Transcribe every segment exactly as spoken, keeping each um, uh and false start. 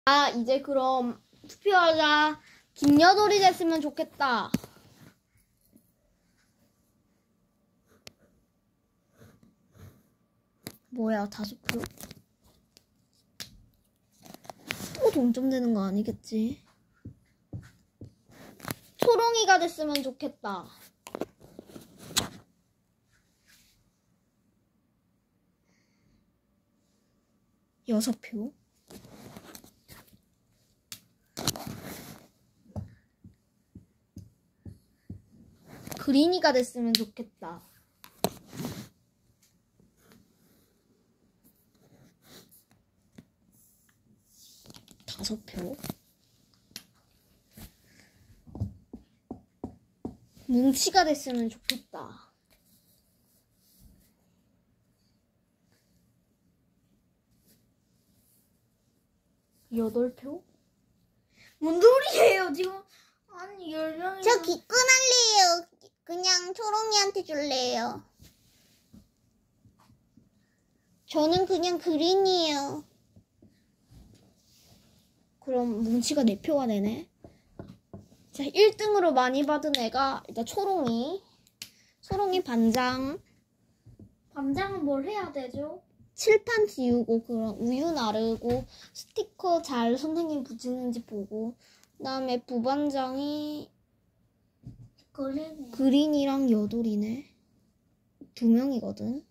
아, 이제 그럼 투표하자. 김여돌이 됐으면 좋겠다. 뭐야, 다섯 표? 또 동점되는 거 아니겠지? 초롱이가 됐으면 좋겠다. 여섯 표? 그린이가 됐으면 좋겠다. 다섯 표. 뭉치가 됐으면 좋겠다. 여덟 표? 뭔 소리예요 지금? 아니 열 명이. 저 기권 할래요. 그냥 초롱이한테 줄래요. 저는 그냥 그린이에요. 그럼 뭉치가 네 표가 되네. 자, 일 등으로 많이 받은 애가 일단 초롱이. 초롱이 반장. 반장은 뭘 해야 되죠? 칠판 지우고 그런 우유 나르고 스티커 잘 선생님 붙이는지 보고. 그다음에 부반장이 그리네. 그린이랑 여돌이네. 두 명이거든.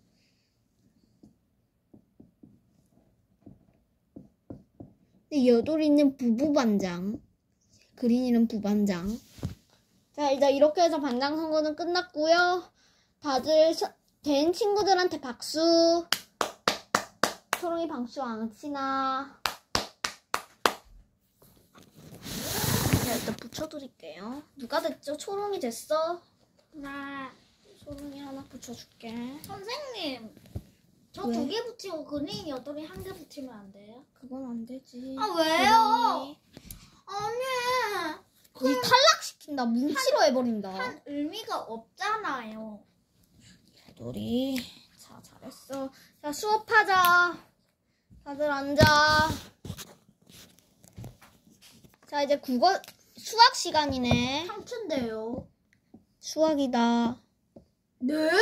근데 여돌이는 부부반장, 그린이는 부반장. 자, 일단 이렇게 해서 반장 선거는 끝났고요. 다들 서, 된 친구들한테 박수. 초롱이 박수 안 치나. 자, 일단 붙여드릴게요. 누가 됐죠? 초롱이 됐어? 나 초롱이 하나 붙여줄게. 선생님. 저 왜? 두 개 붙이고 그린 여덟이 한 개 붙이면 안 돼요? 그건 안 되지. 아 왜요? 아니 거의 탈락시킨다. 뭉치로 해버린다. 한 의미가 없잖아요. 여돌이. 자, 잘했어. 자, 수업하자. 다들 앉아. 자, 이제 국어, 수학 시간이네. 삼촌인데요. 수학이다. 네?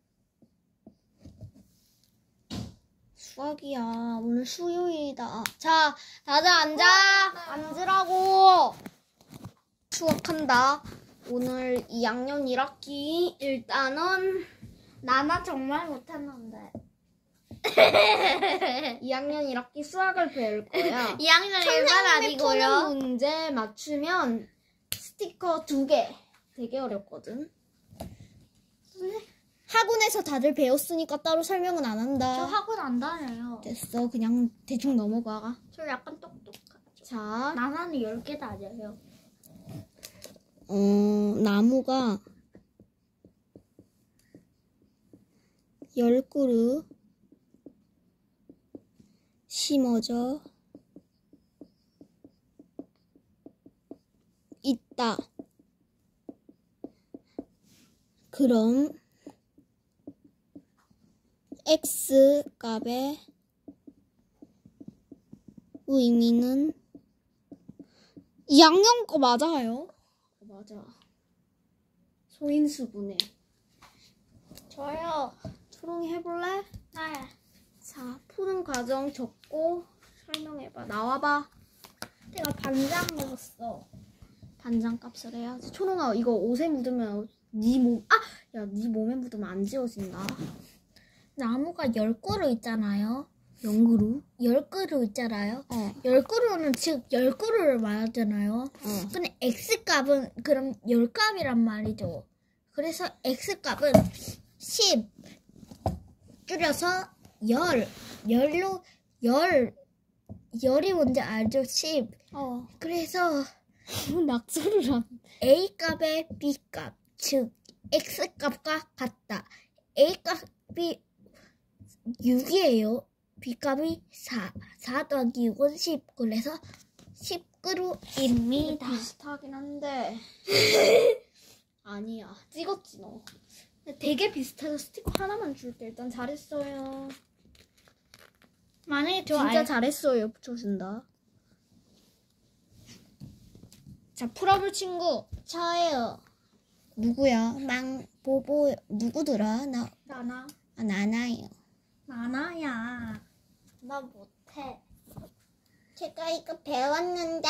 수학이야. 오늘 수요일이다. 자, 다들 앉아. 앉으라고. 수학한다. 오늘 이 학년 일 학기 일단은 나나 정말 못했는데. 이 학년 일 학기 수학을 배울 거야. 이 학년 일반 선생님이 푸는 아니고요. 문제 맞추면 스티커 두 개. 되게 어렵거든. 학원에서 다들 배웠으니까 따로 설명은 안 한다. 저 학원 안 다녀요. 됐어. 그냥 대충 넘어가. 저 약간 똑똑하죠. 자, 나나는 열 개 다녀요. 어, 나무가 열 그루 심어져 있다. 그럼 x 값의 의미는 이 학년 거 맞아요? 맞아. 소인수분해. 저요. 초롱이 해볼래? 네. 자, 푸는 과정 적고 설명해봐. 나와봐. 내가 반장 먹었어. 반장 값을 해야지. 초롱아, 이거 옷에 묻으면 네 몸, 아! 야, 네 몸에 묻으면 안 지워진다. 나무가 열 그루 있잖아요. 영그루? 열 그루 있잖아요. 어. 열 그루는 즉 열 그루를 말하잖아요. 어. 근데 x 값은 그럼 열 값이란 말이죠. 그래서 x 값은 십 줄여서 열 열로 열 열이 뭔지 알죠? 십. 어. 그래서 낙서를 안. a 값의 b 값, 즉 x 값과 같다. a 값이 육이에요. b 값이 사. 사 더하기 육은 십. 그래서 십 그루입니다. 비슷하긴 한데. 아니야. 찍었지, 너. 근데 되게 비슷해서 스티커 하나만 줄게. 일단 잘했어요. 만약에 저 진짜 알... 잘했어요. 붙여준다. 자, 풀어볼 친구. 저요. 누구야? 망, 보보, 누구더라? 나, 나나. 아, 나나요. 나나야. 나 못해. 제가 이거 배웠는데.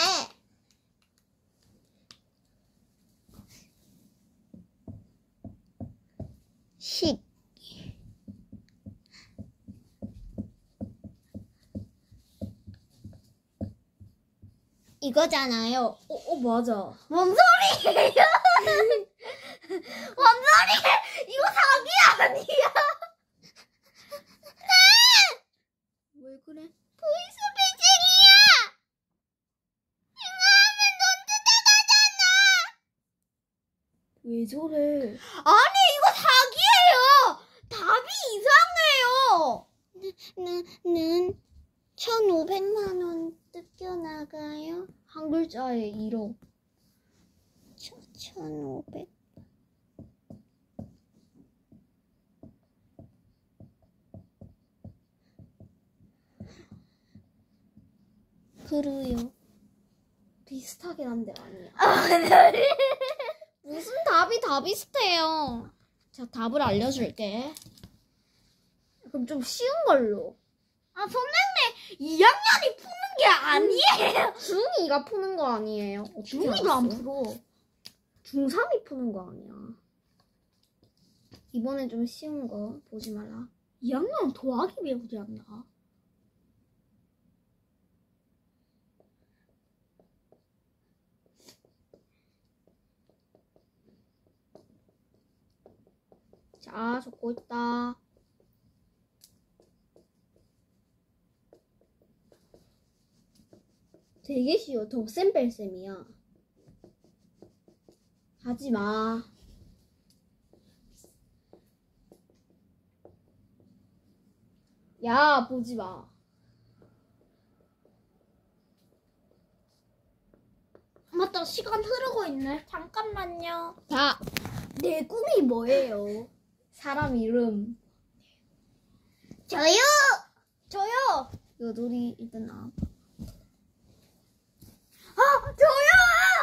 식. 이거잖아요. 어, 어, 맞아. 뭔 소리예요? 뭔 소리예요? 이거 사기 아니야? 왜 그래? 보이스피싱이야. 이거 하면 넌 왜 저래? 아니 이거 사기예요. 답이 이상해요. 는 천오백만 원 뜯겨나가요. 한 글자에 일억. 천오백. 그래요. 비슷하긴 한데 아니야. 무슨 무슨 답이 다 비슷해요. 자, 답을 알려줄게. 그럼 좀 쉬운 걸로. 아 선생님 이 학년이 푸는 게 아니에요. 중이가 푸는 거 아니에요? 중이도 안 알았어? 풀어. 중삼이 푸는 거 아니야. 이번엔 좀 쉬운 거 보지 말라. 이 학년 더하기 배우지 않나? 자, 적고 있다. 되게 쉬워. 덕셈 뺄셈이야. 하지 마. 야, 보지 마. 맞다 시간 흐르고 있네. 잠깐만요. 자, 내 꿈이 뭐예요? 사람 이름. 저요. 저요. 이거 놀이 일단 나와. 아 저요.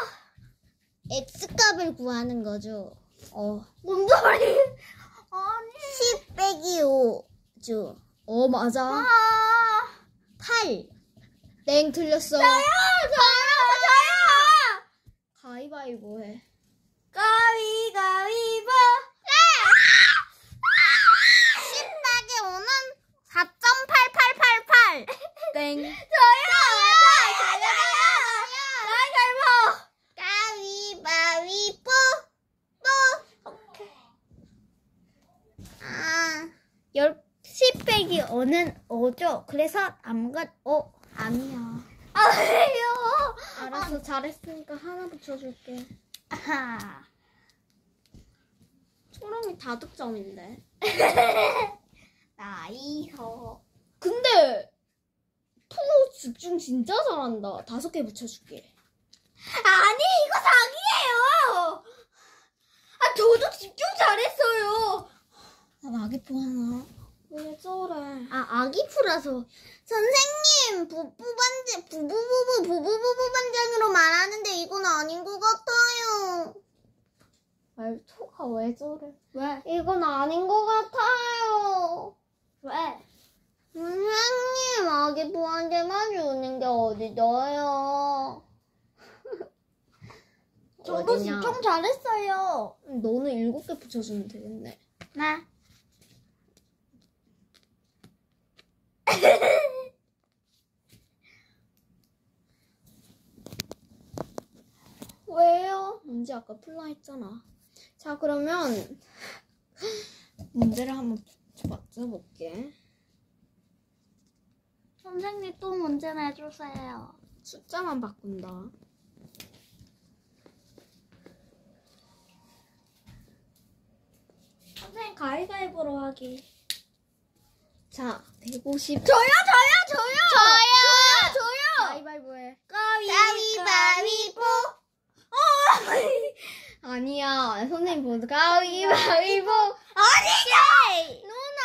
X값을 구하는 거죠. 어, 뭔 소리? 아니. 십 빼기 오죠. 어, 맞아. 아 팔. 땡, 틀렸어. 저요 저요 가위바위보 해. 가위가위보. 십 빼기 오는 사 점 팔팔팔팔. 땡. 저요. 저요. 저요. 가위바위보. 가위바위보. 또. 오케이. 아. 열, 십 빼기 오는 오죠. 그래서 아무것, 어, 아니야. 아니에요. 알았어, 잘했으니까 하나 붙여줄게. 아하. 초롱이 다득점인데. 나이서. 근데 프로 집중 진짜 잘한다. 다섯 개 붙여줄게. 아니 이거 사기예요. 아 저도 집중 잘했어요. 난 아기프 하나. 왜 저래? 아 아기프라서. 선생님 부부반장 부부부부 부부부부 반장으로 말하는데 이건 아닌 것 같아요. 말투가 왜 저래? 왜? 이건 아닌 것 같아요. 왜? 선생님 아기프한테만 주는 게 어디져요? 저도 어디냐? 집중 잘했어요. 너는 일곱 개 붙여주면 되겠네. 네. 왜요? 문제 아까 풀라 했잖아. 자, 그러면 문제를 한번 맞춰볼게. 선생님 또 문제 내주세요. 숫자만 바꾼다. 선생님 가위바위보로 하기. 자, 백오십. 저요 저요 저요 저요 저요 가위바위보 해. 가위바위보. 아니야. 선생님 보드 가위바위보. 아니죠.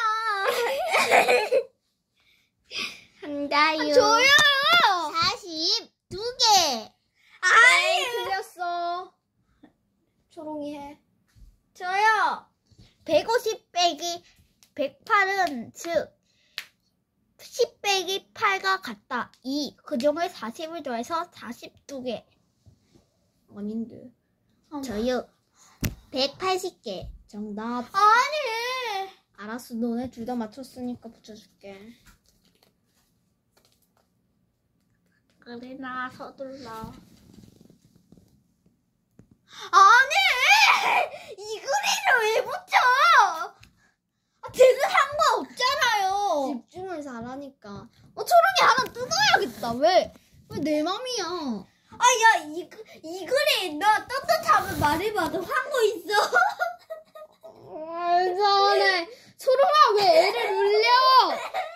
누나. 한다요. 저요. 사십두 개. 아니 틀렸어. 초롱이 해. 저요. 백오십 빼기 백팔은 즉 십 빼기 팔과 같다. 이. 그중에 사십을 더해서 사십이 개. 아닌데. 저요. 백팔십 개. 정답. 아니. 알았어. 너네 둘 다 맞췄으니까 붙여줄게. 그래 나 서둘러. 아니. 이 그림을 왜 붙여? 아, 쟤는 상관없잖아요. 집중을 잘하니까. 어 초롱이 하나 뜯어야겠다. 왜? 왜 내 맘이야? 아, 야, 이, 그- 이 그림, 너 떳떳하면 말해봐도 한거 있어. 알잖아. 초롱아 왜 애를 울려?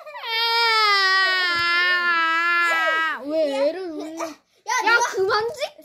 아, 왜 애를 울려? 야, 야 내가, 그만 찍